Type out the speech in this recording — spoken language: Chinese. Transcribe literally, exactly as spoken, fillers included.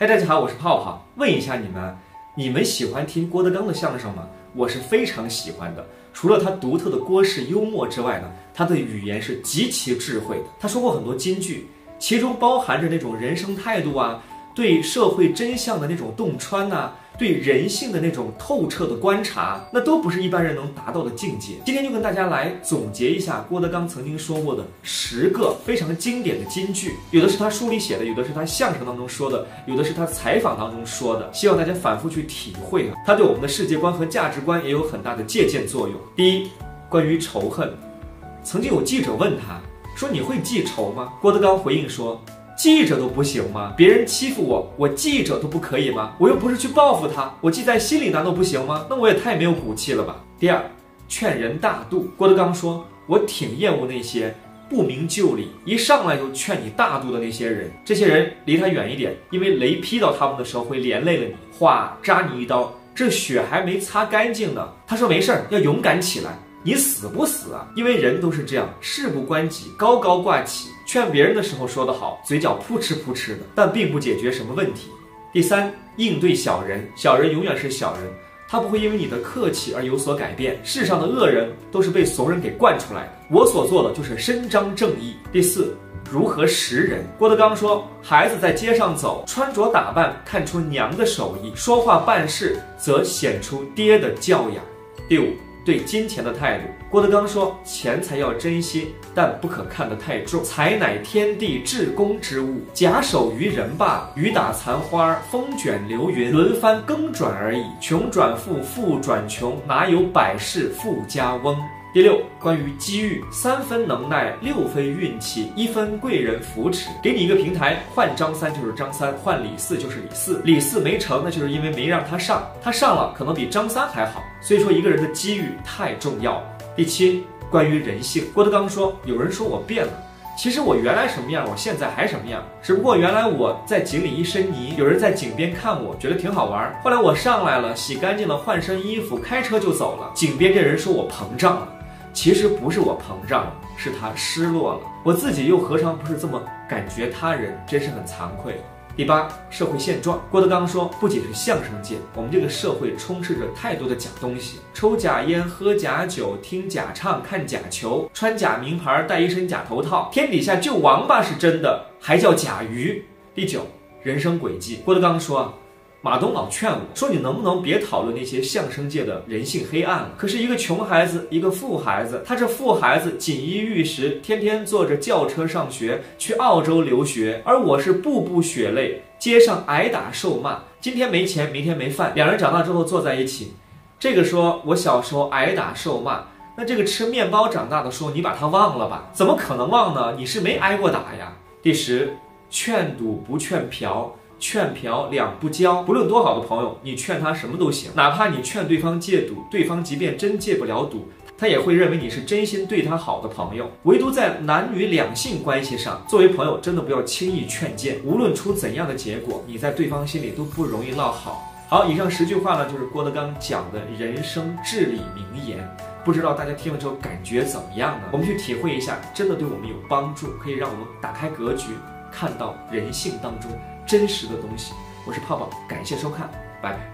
嗨，大家好，我是泡泡。问一下你们，你们喜欢听郭德纲的相声吗？我是非常喜欢的。除了他独特的郭氏幽默之外呢，他的语言是极其智慧的。他说过很多金句，其中包含着那种人生态度啊，对社会真相的那种洞穿呐、啊，对人性的那种透彻的观察，那都不是一般人能达到的境界。今天就跟大家来总结一下郭德纲曾经说过的十个非常经典的金句，有的是他书里写的，有的是他相声当中说的，有的是他采访当中说的，希望大家反复去体会啊，他对我们的世界观和价值观也有很大的借鉴作用。第一，关于仇恨，曾经有记者问他说：“你会记仇吗？”郭德纲回应说：“记着都不行吗？别人欺负我，我记着都不可以吗？我又不是去报复他，我记在心里难道不行吗？那我也太没有骨气了吧。”第二，劝人大度。郭德纲说：“我挺厌恶那些不明就里，一上来就劝你大度的那些人，这些人离他远一点，因为雷劈到他们的时候会连累了你，话扎你一刀，这血还没擦干净呢。”他说：“没事儿，要勇敢起来。你死不死啊？因为人都是这样，事不关己，高高挂起。劝别人的时候说得好，嘴角扑哧扑哧的，但并不解决什么问题。”第三，应对小人，小人永远是小人，他不会因为你的客气而有所改变。世上的恶人都是被怂人给惯出来的，我所做的就是伸张正义。第四，如何识人。郭德纲说，孩子在街上走，穿着打扮看出娘的手艺，说话办事则显出爹的教养。第五，对金钱的态度。郭德纲说，钱财要珍惜，但不可看得太重。财乃天地至公之物，假手于人罢，雨打残花，风卷流云，轮番更转而已。穷转富，富转穷，哪有百事富家翁？第六，关于机遇，三分能耐，六分运气，一分贵人扶持。给你一个平台，换张三就是张三，换李四就是李四。李四没成，那就是因为没让他上，他上了可能比张三还好。所以说，一个人的机遇太重要了。第七，关于人性，郭德纲说，有人说我变了，其实我原来什么样，我现在还什么样，只不过原来我在井里一身泥，有人在井边看我，觉得挺好玩，后来我上来了，洗干净了，换身衣服，开车就走了。井边这人说我膨胀了，其实不是我膨胀了，是他失落了，我自己又何尝不是这么感觉他人，真是很惭愧。第八，社会现状。郭德纲说，不仅是相声界，我们这个社会充斥着太多的假东西，抽假烟，喝假酒，听假唱，看假球，穿假名牌，戴一身假头套，天底下就王八是真的，还叫假鱼。第九，人生轨迹。郭德纲说，马东老劝我说，你能不能别讨论那些相声界的人性黑暗了？可是一个穷孩子，一个富孩子，他这富孩子锦衣玉食，天天坐着轿车上学，去澳洲留学，而我是步步血泪，街上挨打受骂，今天没钱，明天没饭。两人长大之后坐在一起，这个说我小时候挨打受骂，那这个吃面包长大的说你把他忘了吧？怎么可能忘呢？你是没挨过打呀。第十，劝赌不劝嫖，劝嫖两不交。不论多好的朋友，你劝他什么都行，哪怕你劝对方戒赌，对方即便真戒不了赌，他也会认为你是真心对他好的朋友。唯独在男女两性关系上，作为朋友真的不要轻易劝谏，无论出怎样的结果，你在对方心里都不容易落好。好，以上十句话呢，就是郭德纲讲的人生至理名言。不知道大家听了之后感觉怎么样呢？我们去体会一下，真的对我们有帮助，可以让我们打开格局，看到人性当中真实的东西。我是泡泡，感谢收看，拜拜。